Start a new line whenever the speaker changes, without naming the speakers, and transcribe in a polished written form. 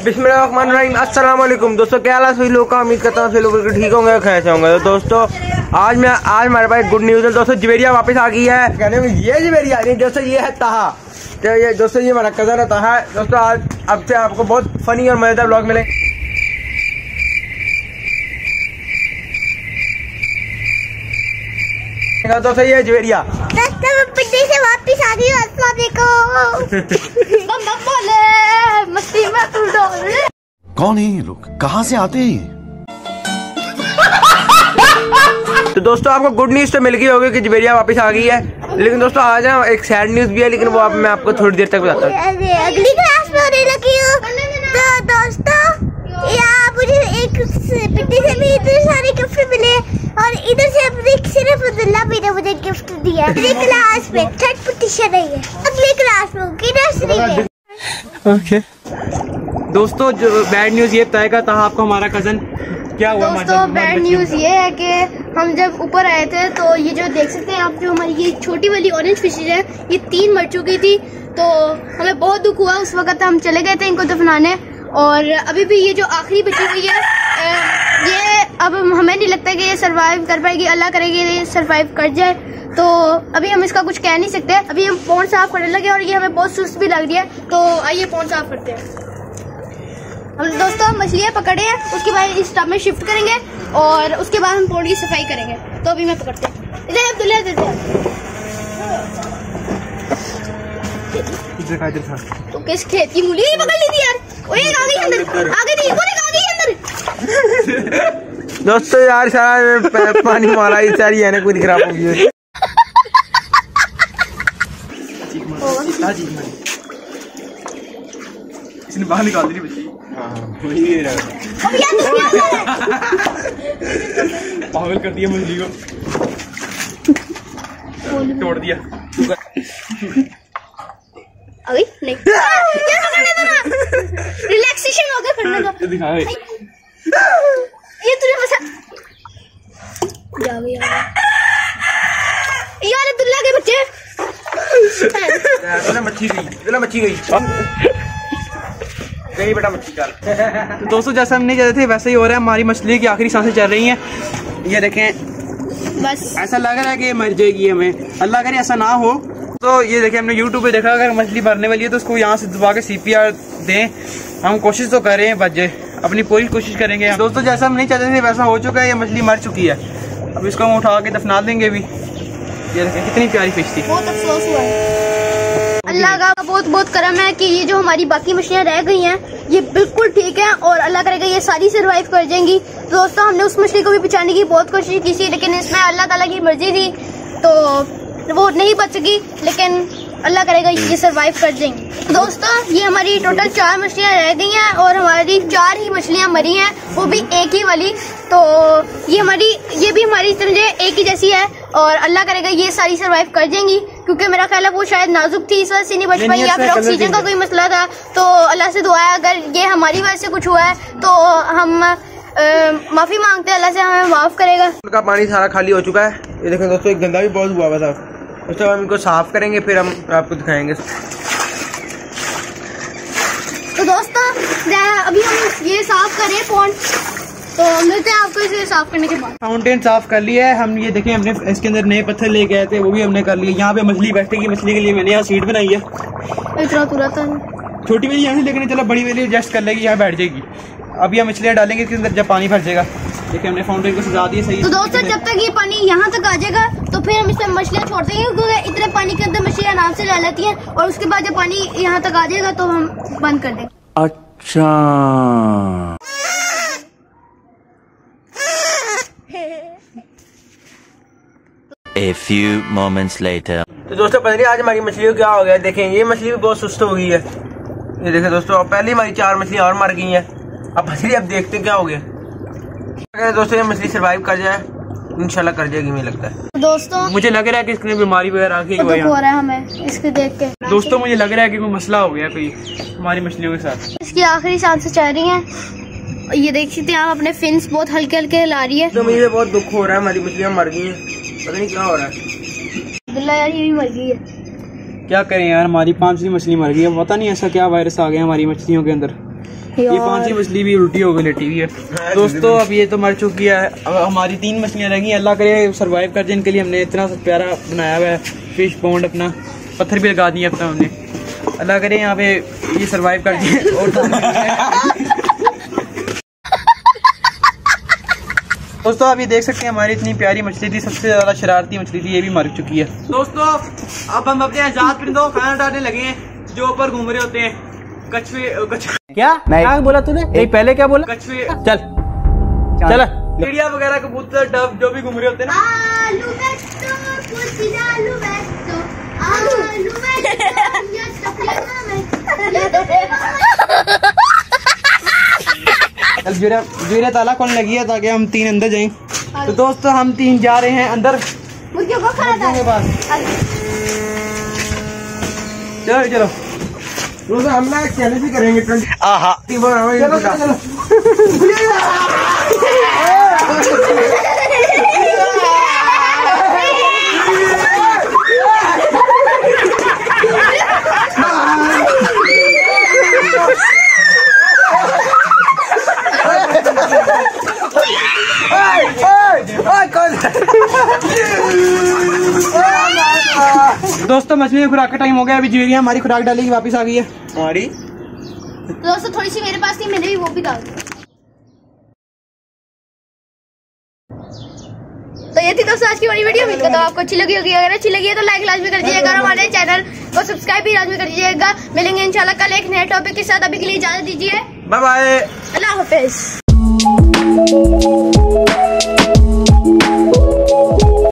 बिस्मिल्लाहिर्रहमानिर्रहीम। अस्सलाम वालेकुम दोस्तों, क्या हाल है सभी लोग का। उम्मीद करता हूँ सभी लोग ठीक होंगे, कैसे होंगे। तो दोस्तों आज हमारे पास गुड न्यूज़ है दोस्तों। जवेरिया वापस आ गई है। कहने में ये जवेरिया नहीं दोस्तों, ये है ताहा। तो ये दोस्तों ये हमारा कज़न है ताहा। दोस्तों आज अब से आपको बहुत फनी और मजेदार ब्लॉग मिलेंगे। दोस्तों ये जवेरिया
से वापस आ गई। मस्ती में तू डाल।
कौन है ये लोग, कहाँ से आते हैं?
तो दोस्तों आपको गुड न्यूज तो मिल गई होगी कि जवेरिया वापस आ गई है, लेकिन दोस्तों आज एक सैड न्यूज भी है, लेकिन वो मैं आपको थोड़ी देर तक बताता हूँ।
अगली क्लास में होने लगी हूँ। तो दोस्तों यहाँ मुझे एक पिट्टी से भी इतने सारे गिफ्ट मिले और इधर से सिर्फ अब्दुल्ला भी ने मुझे गिफ्ट दिया। अगली क्लास में थर्ड पिटिशन नहीं है, अगली क्लास में नर्सरी में।
ओके दोस्तों, जो बैड न्यूज ये बताएगा था आपको हमारा कजन क्या हुआ।
दोस्तों बैड न्यूज ये है कि हम जब ऊपर आए थे तो ये जो देख सकते हैं आप, जो हमारी ये छोटी वाली ऑरेंज फिशेज है ये 3 मर चुकी थी। तो हमें बहुत दुख हुआ। उस वक्त हम चले गए थे इनको दफनाने, और अभी भी ये जो आखिरी बची हुई है ये अब हमें नहीं लगता कि ये सरवाइव कर पाएगी। अल्लाह करेगी ये सरवाइव कर जाए। तो अभी हम इसका कुछ कह नहीं सकते। अभी हम पौंड साफ करने लगे और ये हमें बहुत सुस्त भी लग रही है। तो आइए पौंड साफ करते हैं। हम दोस्तों मछलियाँ पकड़े हैं, उसके बाद इस टब में शिफ्ट करेंगे और उसके बाद हम पौंड की सफाई करेंगे। तो अभी मैं पकड़ते हैं। इधर अब्दुल्ला दे तो किस खेत की मूली पकड़ ली थी यार। ओए आ गई अंदर, आ गई थी, बोले आ गई अंदर।
दोस्तों यार सारा पानी मारा, ये सारी है ना पूरी खराब हो गई।
इसने बाहर निकाल दी बच्ची। पागल कर दिया मछली को, तोड़ दिया।
अभी नहीं रिलैक्सेशन हो गया करने का।
दिखा
ये तुझे मसा यार अब्दुल्ला के बच्चे
मच्छी गई गई बेटा मच्छी चाल।
तो दोस्तों जैसा हम नहीं चाहते थे वैसे ही हो रहा है। हमारी मछली की आखिरी सांसें चल रही हैं। ये देखें,
बस
ऐसा लग रहा है कि मर जाएगी। हमें अल्लाह करे ऐसा ना हो। तो ये देखें, हमने YouTube पे देखा अगर मछली मरने वाली है तो उसको यहाँ से दबा के CPR दें। हम कोशिश तो कर रहे हैं, बच जाए, अपनी पूरी कोशिश करेंगे। दोस्तों जैसा हम नहीं चाहते थे वैसा हो चुका है। ये मछली मर चुकी है। अब इसको हम उठा के दफना देंगे भी। ये देखें कितनी प्यारी फिश थी।
बहुत अफसोस हुआ है। अल्लाह का बहुत बहुत करम है कि ये जो हमारी बाकी मछलियाँ रह गई हैं ये बिल्कुल ठीक है और अल्लाह करेगा ये सारी सरवाइव कर जाएंगी। तो दोस्तों हमने उस मछली को भी बचाने की बहुत कोशिश की थी, लेकिन इसमें अल्लाह ताला की मर्जी थी तो वो नहीं बच सकी, लेकिन अल्लाह करेगा ये सरवाइव कर जाएंगी। दोस्तों ये हमारी टोटल 4 मछलियाँ रह गई हैं और हमारी 4 ही मछलियाँ मरी हैं, वो भी एक ही वाली। तो ये भी हमारी समझे एक ही जैसी है और अल्लाह करेगा ये सारी सरवाइव कर जाएंगी, क्योंकि मेरा ख्याल है वो शायद नाजुक थी इस वजह से नहीं बच पाई, या फिर ऑक्सीजन का कोई मसला था। तो अल्लाह से दुआ है अगर ये हमारी वजह से कुछ हुआ है तो हम माफी मांगते हैं, अल्लाह से हमें माफ करेगा।
उनका पानी सारा खाली हो चुका है। ये देखें दोस्तों, एक गंदा भी बहुत हुआ था। उसके बाद हम इनको साफ करेंगे, फिर हम आपको दिखाएंगे।
तो दोस्तों अभी हम ये साफ करें पॉन्ड, तो मिलते हैं आपको इसे साफ करने के बाद।
फाउंटेन साफ कर लिया है हम। ये देखें हमने इसके अंदर नए पत्थर लेके आए थे, वो भी हमने कर लिए। यहाँ पे मछली बैठेगी, मछली के लिए मैंने यहाँ सीट बनाई है।
इतना तुरंत
छोटी वाली यहाँ से लेकिन चलो बड़ी वाली एडजस्ट कर लेगी, यहाँ बैठ जाएगी। अभी हम मछलियाँ डालेंगे इसके अंदर जब पानी भर जाएगा। देखिए हमने फाउंटेन को सजा दिया सही।
तो दोस्तों जब तक ये पानी यहाँ तक आ जाएगा तो फिर हम इसमें मछलियाँ छोड़ देंगे, क्योंकि इतने पानी के अंदर मछलियाँ आराम से रह लेती हैं। और उसके बाद जब पानी यहाँ तक आ जाएगा तो हम बंद कर देंगे।
अच्छा
A few moments later.
तो दोस्तों पता नहीं आज हमारी मछलियों क्या हो गया। देखें ये मछली भी बहुत सुस्त हो गई है। ये देखें दोस्तों, पहले हमारी 4 मछलियाँ और मर गई हैं। अब मछली अब देखते हैं क्या हो गया। अगर दोस्तों ये मछली सरवाइव कर जाए इंशाल्लाह कर जाएगी, मुझे लगता है।
दोस्तों
मुझे लग रहा है कि इसकी बीमारी वगैरह आ गई
हो रहा है हमें इसके देख के।
दोस्तों मुझे लग रहा है कि कोई मसला हो गया कोई हमारी मछलियों के साथ।
इसकी आखिरी सांसें चल रही हैं। ये देख सकते हैं आप, अपने फिन्स बहुत हल्के हल्के हिला रही है।
तो मुझे बहुत दुख हो रहा है, हमारी मछलियाँ मर गई हैं, पता नहीं क्या हो रहा है।
अब्दुल्ला यार ये भी मर गई है।
क्या करें यार, हमारी 5वीं मछली मर गई है। पता नहीं ऐसा क्या वायरस आ गया हमारी मछलियों के अंदर। ये 5वीं मछली भी उल्टी हो गई लेटी हुई है दोस्तों। अब ये तो मर चुकी है। अब हमारी 3 मछलियां रह गई। अल्लाह करे सरवाइव कर जाए इनके लिए। हमने इतना प्यारा बनाया हुआ है फिश पॉन्ड, अपना पत्थर भी लगा दिए अपना हमने। अल्लाह करे यहाँ पे ये सरवाइव कर जाए। और दोस्तों आप ये देख सकते हैं हमारी इतनी प्यारी मछली थी, सबसे ज्यादा शरारती मछली थी, ये भी मर चुकी है। दोस्तों अब हम अपने आजाद परिंदों को खाना डालने लगे हैं जो ऊपर घूम रहे होते हैं। कछुए
क्या बोला तूने? पहले क्या बोला?
कछुए
चल चल
चिड़िया वगैरह, कबूतर, डब जो भी घूम रहे होते हैं ना।
आलू बेटो कुछ आलू बेटो आलू
बेटो ताला कौन लगी है ताकि हम 3 अंदर जाएं। तो दोस्तों हम 3 जा रहे हैं अंदर
मुर्गियों को खाना
के पास। चलो चलो
रोजा हम ना चैलेंज भी करेंगे 20 चलो चलो
दोस्तों मछली की खुराक का टाइम हो गया। अभी जीविया हमारी खुराक डालेगी, वापस आ गई है हमारी।
दोस्तों थोड़ी सी मेरे पास थी, मैंने भी वो भी डाल दी। तो ये थी दोस्तों आज की हमारी वीडियो। उम्मीद करता हूं आपको अच्छी लगी होगी। अगर अच्छी लगी है तो लाइक लाजमी कर दीजिएगा, हमारे चैनल को सब्सक्राइब भी लाजमी कर दीजिएगा। मिलेंगे इंशाल्लाह कल एक नए टॉपिक के साथ। अभी के लिए इजाजत दीजिए,
बाय बाय,
अल्लाह हाफिज।